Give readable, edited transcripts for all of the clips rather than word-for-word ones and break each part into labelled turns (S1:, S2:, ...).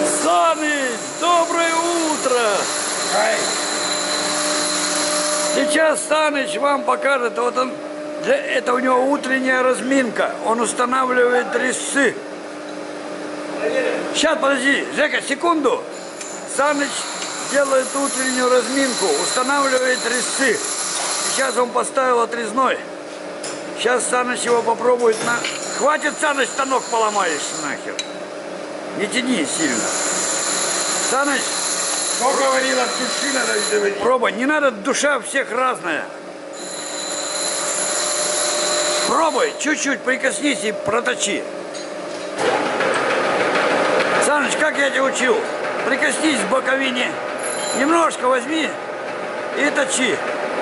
S1: Саныч, доброе утро! Сейчас Саныч вам покажет, вот он, это у него утренняя разминка, он устанавливает резцы. Сейчас, подожди, Жека, секунду. Саныч делает утреннюю разминку, устанавливает резцы. Сейчас он поставил отрезной. Сейчас Саныч его попробует на... Хватит, Саныч, станок поломаешь нахер. Не тяни сильно. Саныч,
S2: кто говорил, от души надо доводить?
S1: Пробуй, не надо, душа всех разная. Пробуй, чуть-чуть прикоснись и проточи. Саныч, как я тебя учил? Прикоснись к боковине, немножко возьми и точи.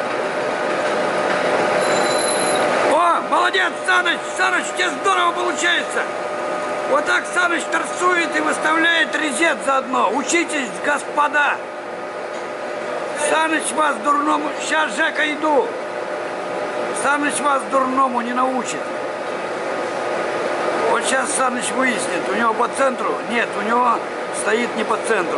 S1: О, молодец, Саныч, Саныч, у тебя здорово получается. Вот так Саныч торцует и выставляет резет заодно. Учитесь, господа. Саныч вас дурному... Сейчас, Жека, иду. Саныч вас дурному не научит. Вот сейчас Саныч выяснит. У него по центру? Нет, у него стоит не по центру.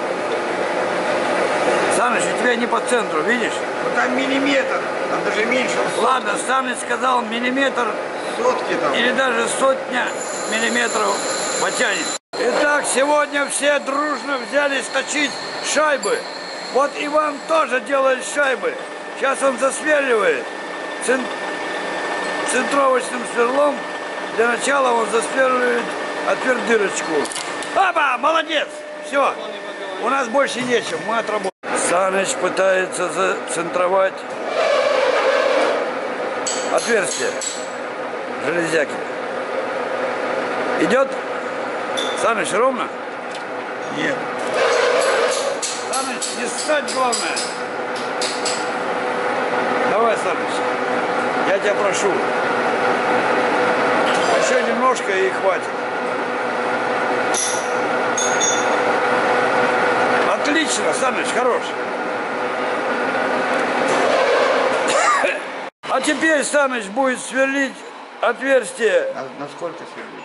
S1: Саныч, у тебя не по центру, видишь?
S2: Ну там миллиметр, там даже меньше.
S1: Ладно, Саныч сказал миллиметр.
S2: Сотки там.
S1: Или даже сотня миллиметров потянет. Итак, сегодня все дружно взялись точить шайбы. Вот Иван тоже делает шайбы. Сейчас он засверливает центровочным сверлом. Для начала он засверливает отвердырочку. Опа, молодец! Все, у нас больше нечем, мы отработали. Саныч пытается зацентровать отверстие железяки. Идет? Саныч, ровно?
S2: Нет.
S1: Саныч, не ссать главное. Давай, Саныч, я тебя прошу. Еще немножко и хватит. Отлично, Саныч, хорош. А теперь Саныч будет сверлить отверстие.
S2: Насколько сверлить?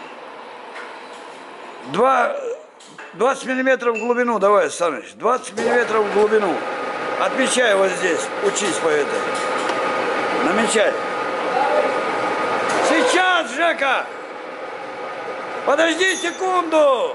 S1: 20 миллиметров в глубину, давай, Саныч. 20 миллиметров в глубину. Отмечай вот здесь. Учись по этой. Намечай. Сейчас, Жека! Подожди секунду!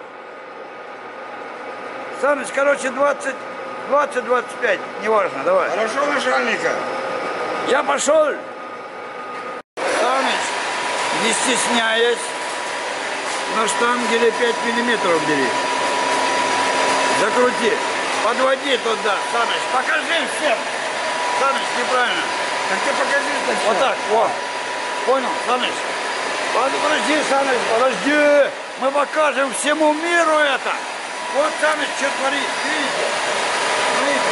S1: Саныч, короче, 20-25. Неважно, давай.
S2: Хорошо, начальника.
S1: Я пошел. Саныч, не стесняясь, на штангеле 5 миллиметров бери. Закрути. Подводи туда, Саныч. Покажи всем. Саныч, неправильно.
S2: Так ты покажи сначала.
S1: Вот так, вот. Понял, Саныч? Подожди, Саныч, подожди. Мы покажем всему миру это. Вот Саныч, что творит. Видите? Смотрите.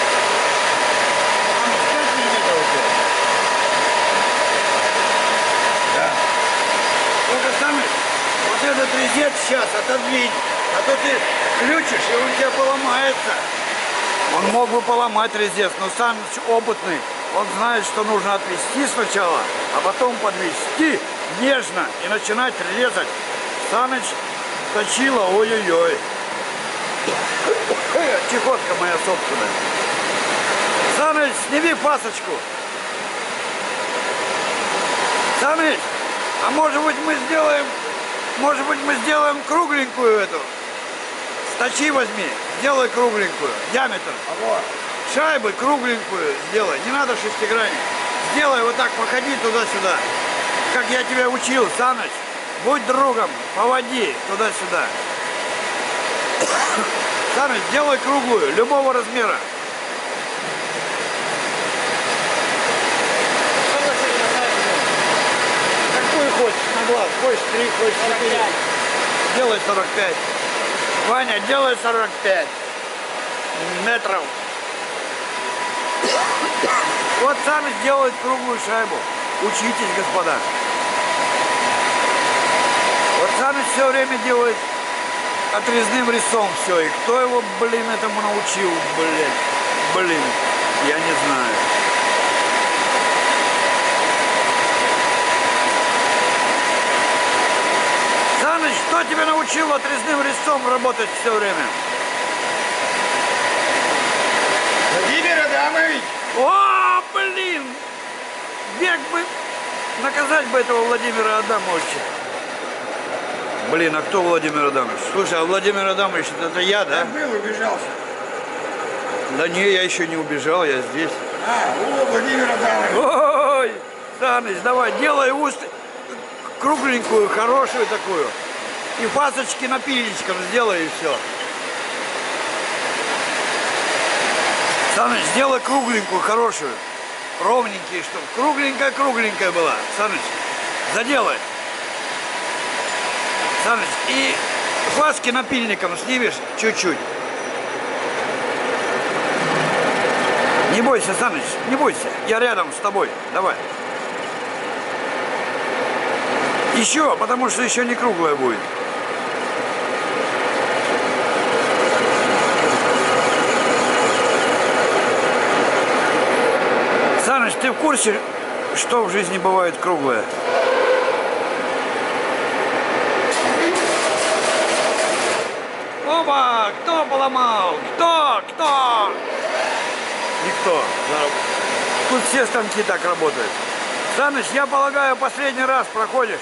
S1: Саныч, 5 миллиметров у тебя. Да. Только, Саныч, вот этот резет сейчас отодвинь. А то ты включишь, и он тебя поломается. Он мог бы поломать резец, но Саныч опытный. Он знает, что нужно отвести сначала, а потом подвести нежно и начинать резать. Саныч точила, ой-ой-ой. Чехотка моя собственная. Саныч, сними пасочку. Саныч, а может быть мы сделаем кругленькую эту. Точи возьми, сделай кругленькую, диаметр. Шайбы кругленькую сделай, не надо шестигранник. Сделай вот так, походи туда-сюда. Как я тебя учил, Саныч. Будь другом, поводи туда-сюда. Саныч, делай круглую, любого размера. Какую хочешь на глаз? Хочешь 3, хочешь 4. Делай 45. Ваня, делай 45 метров. Вот Саныч делает круглую шайбу. Учитесь, господа. Вот Саныч все время делает отрезным резцом все. И кто его, блин, этому научил, блин, я не знаю. Саныч Кто тебя научил отрезным резцом работать все время?
S2: Владимир Адамович!
S1: О, блин! Бег бы, наказать бы этого Владимира Адамовича. Блин, а кто Владимир Адамович? Слушай, а Владимир Адамович, это я, да?
S2: Там был, убежался.
S1: Да не, я еще не убежал, я здесь.
S2: Владимир Адамович!
S1: Ой, Саныч, давай, делай уст кругленькую, хорошую такую. И фасочки напильничком сделай, и все. Саныч, сделай кругленькую, хорошую. Ровненькие, чтобы кругленькая-кругленькая была. Саныч, заделай. Саныч, и фаски напильником снимешь чуть-чуть. Не бойся, Саныч, не бойся. Я рядом с тобой. Давай. Еще, потому что еще не круглая будет. Саныч, ты в курсе, что в жизни бывает круглое? Оба! Кто поломал? Кто? Никто. Тут все станки так работают. Саныч, я полагаю, последний раз проходишь?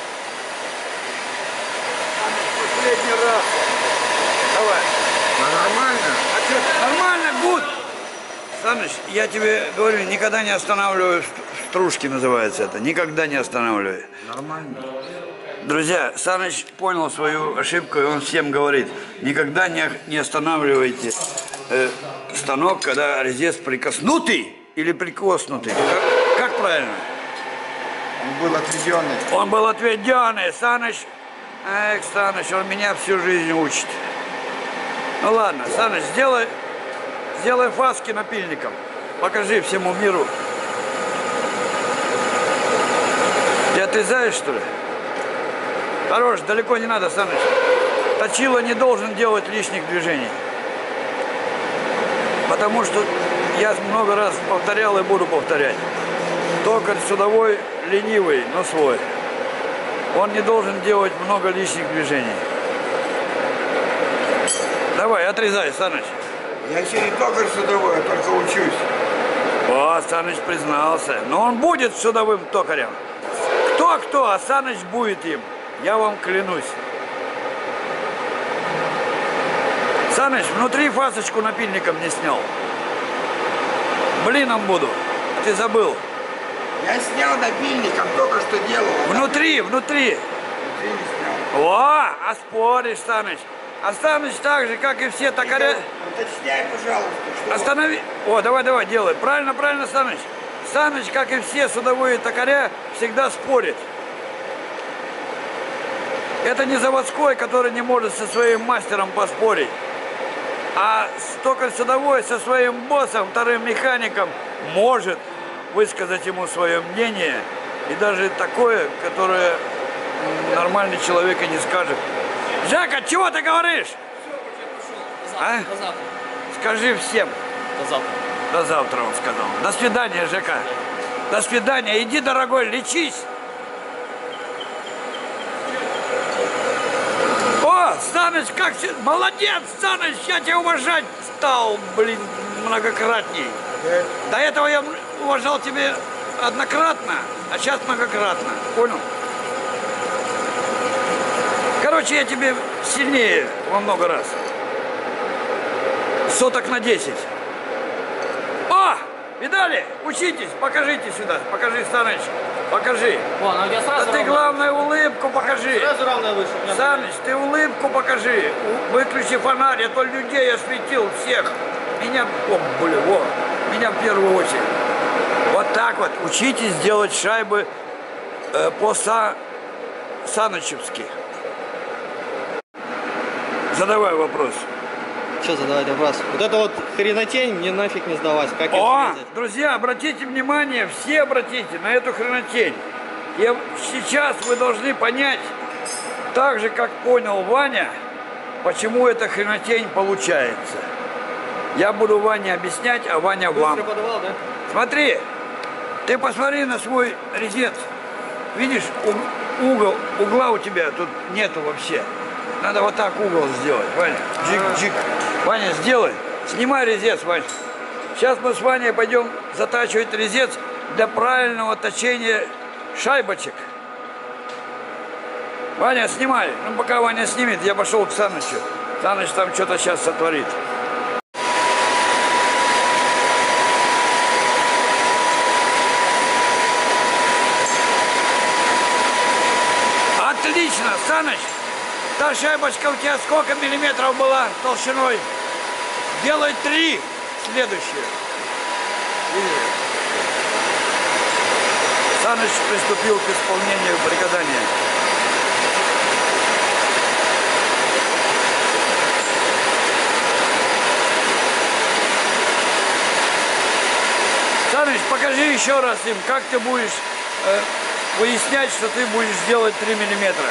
S1: Саныч, последний раз. Давай.
S2: Нормально?
S1: А что, нормально, гуд. Саныч, я тебе говорю, никогда не останавливаю стружки, называется это. Никогда не останавливаю.
S2: Нормально.
S1: Друзья, Саныч понял свою ошибку, и он всем говорит, никогда не останавливайте станок, когда резец прикоснутый или прикоснутый. Как правильно?
S2: Он был отведенный.
S1: Он был отведенный. Саныч, Саныч, он меня всю жизнь учит. Ну ладно, Саныч, сделай фаски напильником. Покажи всему миру. Ты отрезаешь, что ли? Хорош, далеко не надо, Саныч. Точило не должен делать лишних движений. Потому что я много раз повторял и буду повторять. Токарь судовой ленивый, но свой. Он не должен делать много лишних движений. Давай, отрезай, Саныч.
S2: Я еще не токарь судовой, я только учусь.
S1: О, Саныч признался. Но он будет судовым токарем. Кто, а Саныч будет им. Я вам клянусь. Саныч, внутри фасочку напильником не снял. Блином буду. Ты забыл.
S2: Я снял напильником, только что делал.
S1: Внутри.
S2: Внутри не снял.
S1: О, а споришь, Саныч. А Саныч так же, как и все токаря.
S2: Уточняй, пожалуйста. Что...
S1: Останови. О, давай, делай. Правильно, Саныч. Саныч, как и все судовые токаря, всегда спорит. Это не заводской, который не может со своим мастером поспорить. А токарь судовой со своим боссом, вторым механиком, может высказать ему свое мнение. И даже такое, которое нормальный человек и не скажет. Жека, чего ты говоришь? А?
S3: До завтра.
S1: Скажи всем.
S3: До завтра.
S1: До завтра, он сказал. До свидания, Жека. До свидания. Иди, дорогой, лечись. О, Саныч, как все... Молодец, Саныч, я тебя уважать стал, блин, многократней. До этого я уважал тебя однократно, а сейчас многократно. Понял? Короче, я тебе сильнее во много раз. Соток на 10. О! Видали? Учитесь, покажите сюда. Покажи, Саныч. Покажи.
S3: Вон, а где сразу
S1: Да ты,
S3: равно?
S1: главное, улыбку покажи.
S3: Сразу равно выше.
S1: Саныч, ты улыбку покажи. Выключи фонарь, а то людей осветил всех. Меня, меня в первую очередь. Вот так вот. Учитесь делать шайбы по-санычевски. Задавай вопрос.
S3: Что задавать вопрос? Вот это вот хренотень мне нафиг не сдавать. Как ее
S1: О,
S3: срезать?
S1: друзья, обратите внимание, все обратите на эту хренотень. И сейчас вы должны понять, так же, как понял Ваня, почему эта хренотень получается. Я буду Ване объяснять, а Ваня вам.
S3: Быстро подавал, да?
S1: Смотри, ты посмотри на свой резец. Видишь, угла у тебя тут нету вообще. Надо вот так угол сделать, Ваня. Джик-джик. Ваня, сделай. Снимай резец, Ваня. Сейчас мы с Ваней пойдем затачивать резец для правильного точения шайбочек. Ваня, снимай. Ну, пока Ваня снимет, я пошел к Санычу. Саныч там что-то сейчас сотворит. Отлично, Саныч. Та шайбочка у тебя сколько миллиметров была толщиной? Делай 3 следующие. Саныч приступил к исполнению приказания. Саныч, покажи еще раз им, как ты будешь выяснять, что ты будешь делать 3 миллиметра.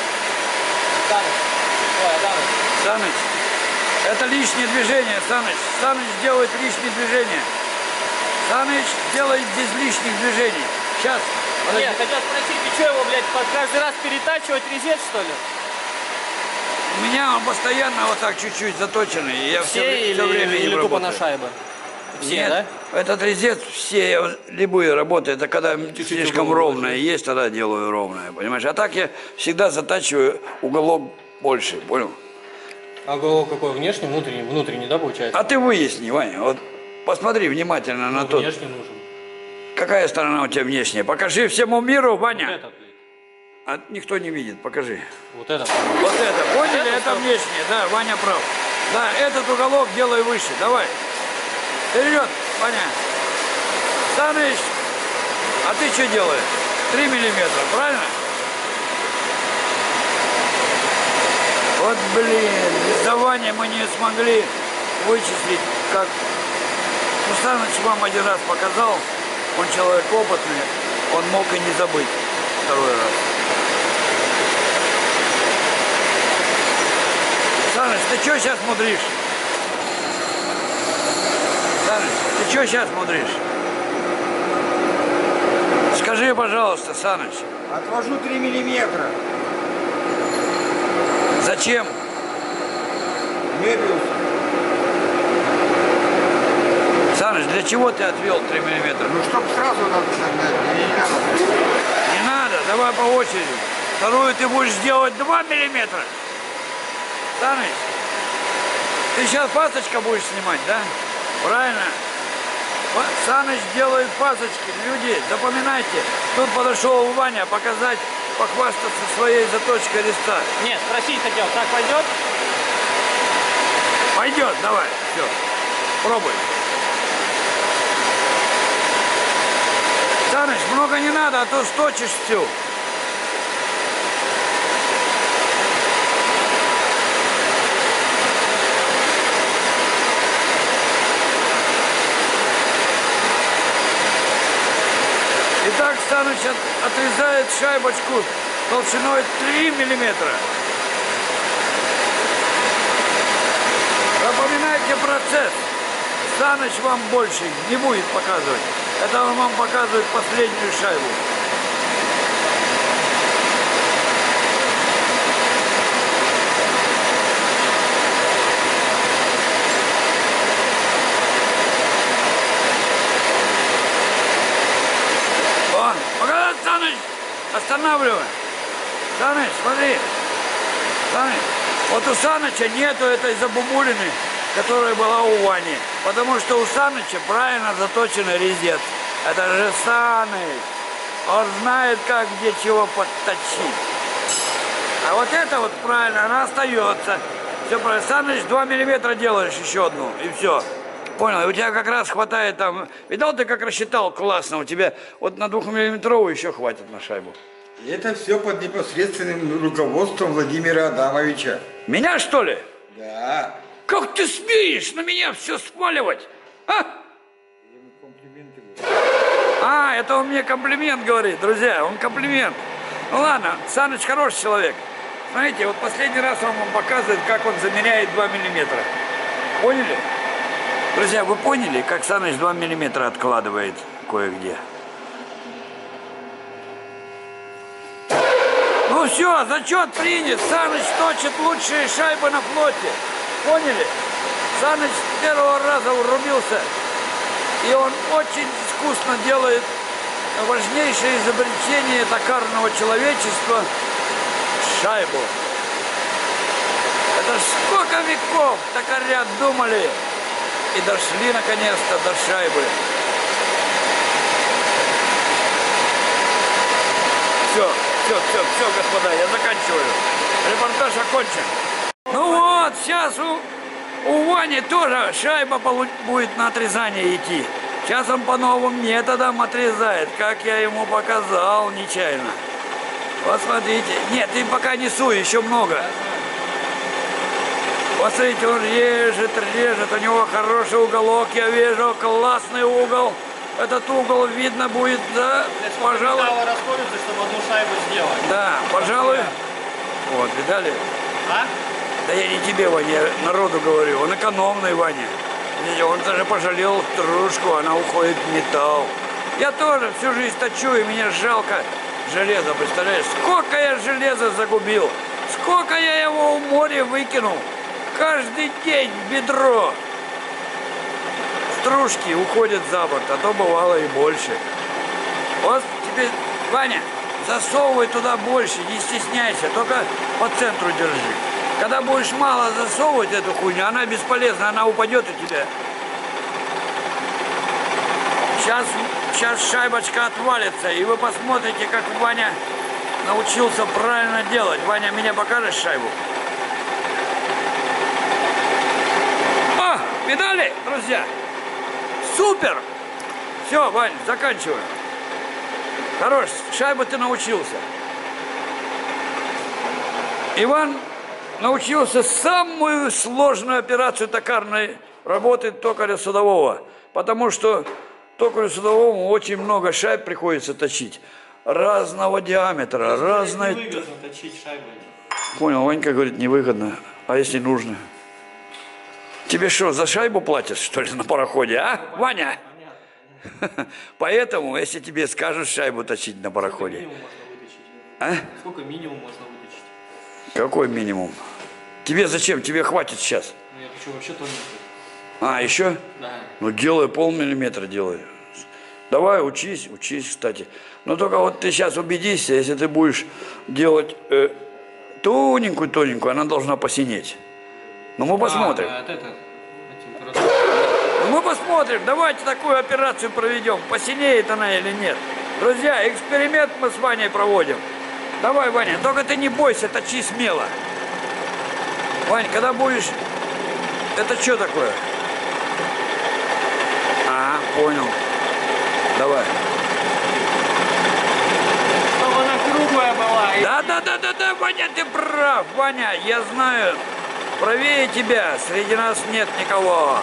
S1: Саныч, это лишнее движение, Саныч. Саныч делает лишние движения. Саныч делает здесь лишних движений. Сейчас.
S3: Нет, хотел спросить, ты что его, блядь, каждый раз перетачивать резец, что ли?
S1: У меня он постоянно вот так чуть-чуть заточенный. И я
S3: Все
S1: все время
S3: или
S1: им
S3: тупо на
S1: работаю.
S3: шайбы? Все,
S1: Нет,
S3: да?
S1: этот резец все любые работы, это когда слишком ровное есть, тогда делаю ровное, понимаешь? А так я всегда затачиваю уголок больше, понял?
S3: А уголок какой? Внешний, внутренний? Внутренний, да, получается?
S1: А ты выясни, Ваня, вот посмотри внимательно на тот.
S3: Внешний нужен.
S1: Какая сторона у тебя внешняя? Покажи всему миру, Ваня.
S3: Вот этот, блядь.
S1: А никто не видит, покажи.
S3: Вот этот.
S1: Вот это, поняли?
S3: Это
S1: Это
S3: что?
S1: внешнее, да, Ваня прав. Да, этот уголок делай выше, давай. Вперед, Ваня. Саныч, а ты что делаешь? 3 миллиметра, правильно? Вот, блин, из-за Вани мы не смогли вычислить, как... Ну, Саныч вам один раз показал, он человек опытный, он мог и не забыть второй раз. Саныч, ты что сейчас мудришь? Саныч, ты что сейчас мудришь? Скажи, пожалуйста, Саныч.
S2: Отвожу 3 миллиметра.
S1: Зачем?
S2: Мебиус.
S1: Саныч, для чего ты отвел 3 миллиметра?
S2: Ну, чтоб сразу надо согнать. Не надо.
S1: Не надо, давай по очереди. Вторую ты будешь делать 2 миллиметра. Саныч, ты сейчас пасочка будешь снимать, да? Правильно? Саныч делает пасочки. Люди, запоминайте. Тут подошел Ваня показать, похвастаться своей заточкой резца.
S3: Нет, спросить хотел, так пойдет?
S1: Пойдет, давай, все. Пробуй. Саныч, много не надо, а то сточишь всю. Итак, Саныч отрезает шайбочку толщиной 3 миллиметра. Запоминайте процесс. Саныч вам больше не будет показывать. Это он вам показывает последнюю шайбу. Вон, показать, Саныч, останавливай. Саныч, смотри. Саныч, вот у Саныча нету этой забубулины, которая была у Вани. Потому что у Саныча правильно заточенный резец. Это же Саныч. Он знает, как где чего подточить. А вот это вот правильно, она остается. Все правильно. Саныч, 2 миллиметра делаешь еще одну, и все. Понял, и у тебя как раз хватает там... Видал, ты как рассчитал классно, у тебя вот на 2-миллиметровую еще хватит на шайбу.
S2: И это все под непосредственным руководством Владимира Адамовича.
S1: Меня, что ли?
S2: Да.
S1: Как ты смеешь на меня все спаливать? А? А, это он мне комплимент говорит, друзья, он комплимент. Ну ладно, Саныч хороший человек. Смотрите, вот последний раз он вам показывает, как он замеряет 2 миллиметра. Поняли? Друзья, вы поняли, как Саныч 2 миллиметра откладывает кое-где? Ну все, зачет принят. Саныч точит лучшие шайбы на флоте. Поняли? Саныч с первого раза урубился. И он очень искусно делает важнейшее изобретение токарного человечества — шайбу. Это ж сколько веков токаря думали и дошли наконец-то до шайбы. Все, господа, я заканчиваю. Репортаж окончен. Ну вот, сейчас у Вани тоже шайба будет на отрезание идти. Сейчас он по новым методам отрезает, как я ему показал нечаянно. Вот смотрите. Нет, ты пока не суй, еще много. Вот смотрите, он режет, у него хороший уголок, я вижу, классный угол. Этот угол видно будет, да, пожалуй.
S3: Расходятся, чтобы одну шайбу сделать.
S1: Да, пожалуй. Вот, видали?
S3: А?
S1: Да я не тебе, Ваня, я народу говорю. Он экономный, Ваня. Видите, он даже пожалел стружку, она уходит в металл. Я тоже всю жизнь точу, и мне жалко железа, представляешь? Сколько я железа загубил, сколько я его в море выкинул. Каждый день в ведро. Стружки уходят за борт, а то бывало и больше. Вот теперь, Ваня, засовывай туда больше, не стесняйся, только по центру держи. Когда будешь мало засовывать эту хуйню, она бесполезна, она упадет у тебя. Сейчас шайбочка отвалится, и вы посмотрите, как Ваня научился правильно делать. Ваня, меня покажешь шайбу? О, видали, друзья? Супер! Все, Вань, заканчиваю. Хорош, шайбу ты научился. Иван научился самую сложную операцию токарной работы токаря судового. Потому что токарю судовому очень много шайб приходится точить. Разного диаметра, разной...
S3: Невыгодно точить шайбой.
S1: Понял, Ванька говорит, невыгодно. А если нужно? Тебе что, за шайбу платят, что ли, на пароходе, а, Ваня?
S3: Понятно.
S1: Поэтому, если тебе скажут шайбу точить на пароходе.
S3: Сколько минимум можно выточить?
S1: А? Какой минимум? Тебе зачем? Тебе хватит сейчас.
S3: Ну, я хочу вообще тоненький.
S1: А, еще?
S3: Да.
S1: Ну, делай полмиллиметра, делай. Давай, учись, кстати. Но только вот ты сейчас убедись, если ты будешь делать тоненькую, она должна посинеть. Ну, мы посмотрим. Мы посмотрим, давайте такую операцию проведем, посинеет она или нет. Друзья, эксперимент мы с Ваней проводим. Давай, Ваня, только ты не бойся, точи смело. Вань, когда будешь... Это что такое? А, понял. Давай.
S3: Чтобы она круглая была.
S1: Да, Ваня, ты прав, Ваня, я знаю. Правее тебя, среди нас нет никого.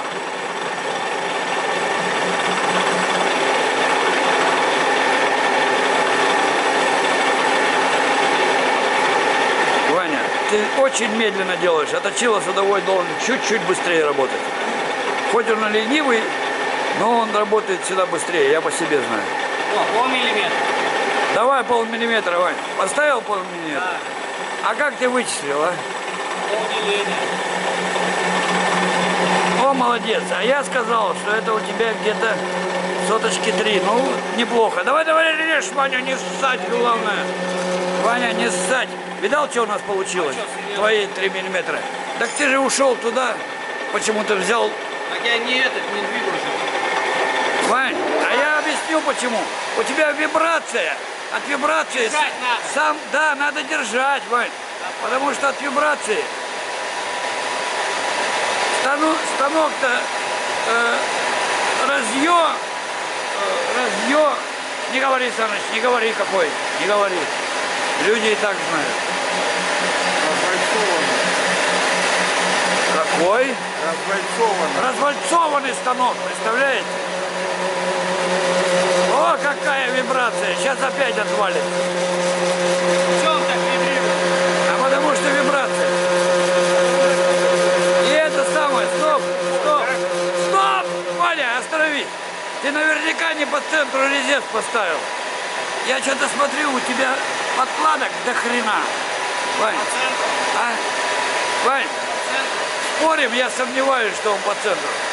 S1: Ваня, ты очень медленно делаешь, а точило судовой должен чуть-чуть быстрее работать. Хоть он и ленивый, но он работает всегда быстрее, я по себе знаю.
S3: О, полмиллиметра.
S1: Давай полмиллиметра, Вань. Поставил полмиллиметра?
S3: Да.
S1: А как ты вычислил, а?
S3: Полделения.
S1: О, молодец. А я сказал, что это у тебя где-то соточки 3. Ну, неплохо. Давай, режь, Ваня, не ссать, главное. Ваня, не ссать. Видал, что у нас получилось? Твои 3 миллиметра. Так ты же ушел туда, почему-то взял...
S3: Так я не двигался.
S1: Вань, а я объясню почему. У тебя вибрация. От вибрации...
S3: Держать надо.
S1: Да, надо держать, Вань. Потому что от вибрации... Станок-то разъё, не говори, Саныч, не говори какой, не говори. Люди и так знают. Какой? Развальцованный станок, представляете? О, какая вибрация, сейчас опять отвалит.
S3: В чем так вибрирует?
S1: А потому что вибрация. И это самое, стоп, Ваня, остановись. Ты наверняка не по центру резец поставил. Я что-то смотрю, у тебя подкладок до хрена. Вань, а? Вань, спорим, я сомневаюсь, что он по центру.